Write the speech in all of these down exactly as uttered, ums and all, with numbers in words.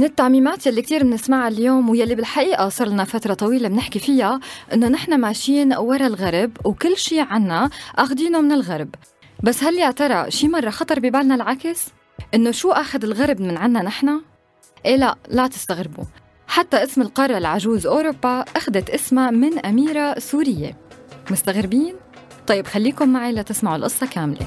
من التعميمات يلي كتير بنسمعها اليوم ويلي بالحقيقة صار لنا فترة طويلة بنحكي فيها إنه نحن ماشيين ورا الغرب وكل شي عنا أخدينه من الغرب. بس هل يا ترى شي مرة خطر ببالنا العكس؟ إنه شو أخذ الغرب من عنا نحن؟ إيه لا لا تستغربوا، حتى اسم القارة العجوز أوروبا أخذت اسمها من أميرة سورية. مستغربين؟ طيب خليكم معي لتسمعوا القصة كاملة.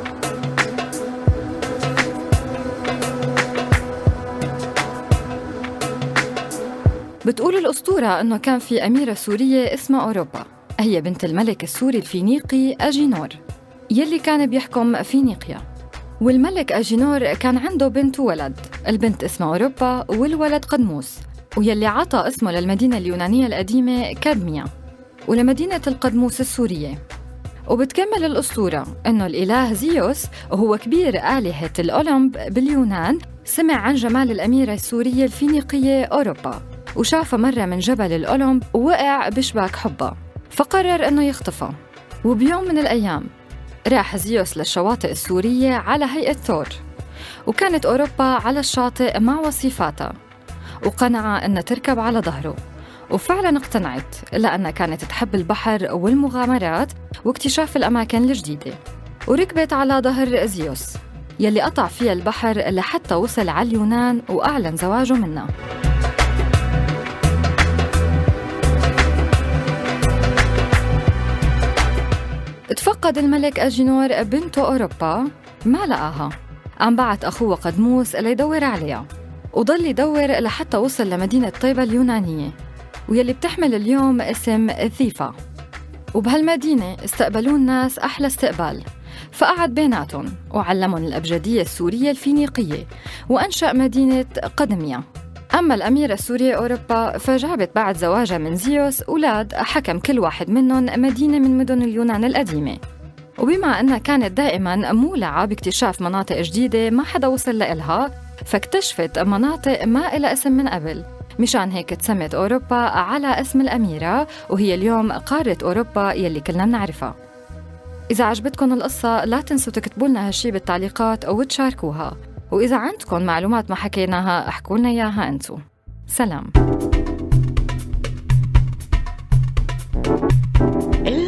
بتقول الأسطورة أنه كان في أميرة سورية اسمها أوروبا، هي بنت الملك السوري الفينيقي أجينور يلي كان بيحكم فينيقيا. والملك أجينور كان عنده بنت وولد، البنت اسمها أوروبا والولد قدموس، ويلي عطى اسمه للمدينة اليونانية القديمة كادميا ولمدينة القدموس السورية. وبتكمل الأسطورة أنه الإله زيوس وهو كبير آلهة الأولمب باليونان سمع عن جمال الأميرة السورية الفينيقية أوروبا، وشافها مرة من جبل الأولمب ووقع بشباك حبها، فقرر أنه يخطفها. وبيوم من الأيام راح زيوس للشواطئ السورية على هيئة ثور، وكانت أوروبا على الشاطئ مع وصيفاتها، وقنع أن تركب على ظهره، وفعلاً اقتنعت لأنها كانت تحب البحر والمغامرات واكتشاف الأماكن الجديدة. وركبت على ظهر زيوس يلي قطع فيها البحر لحتى وصل على اليونان وأعلن زواجه منها. تفقد الملك أجينور بنته أوروبا، ما لقاها، قام بعت أخوه قدموس ليدور عليها، وضل يدور لحتى وصل لمدينة طيبة اليونانية ويلي بتحمل اليوم اسم ثيفا. وبهالمدينة استقبلوا الناس أحلى استقبال، فقعد بيناتهم وعلمهم الأبجدية السورية الفينيقية وأنشأ مدينة قدميا. أما الأميرة السورية أوروبا فجابت بعد زواجها من زيوس أولاد حكم كل واحد منهم مدينة من مدن اليونان القديمة. وبما أنها كانت دائماً مولعة باكتشاف مناطق جديدة ما حدا وصل لإلها، فاكتشفت مناطق ما إلها اسم من قبل، مشان هيك تسمت أوروبا على اسم الأميرة، وهي اليوم قارة أوروبا يلي كلنا بنعرفها. إذا عجبتكم القصة لا تنسوا تكتبوا لنا هالشي بالتعليقات أو تشاركوها، وإذا عندكم معلومات ما حكيناها احكوا لنا إياها أنتو. سلام.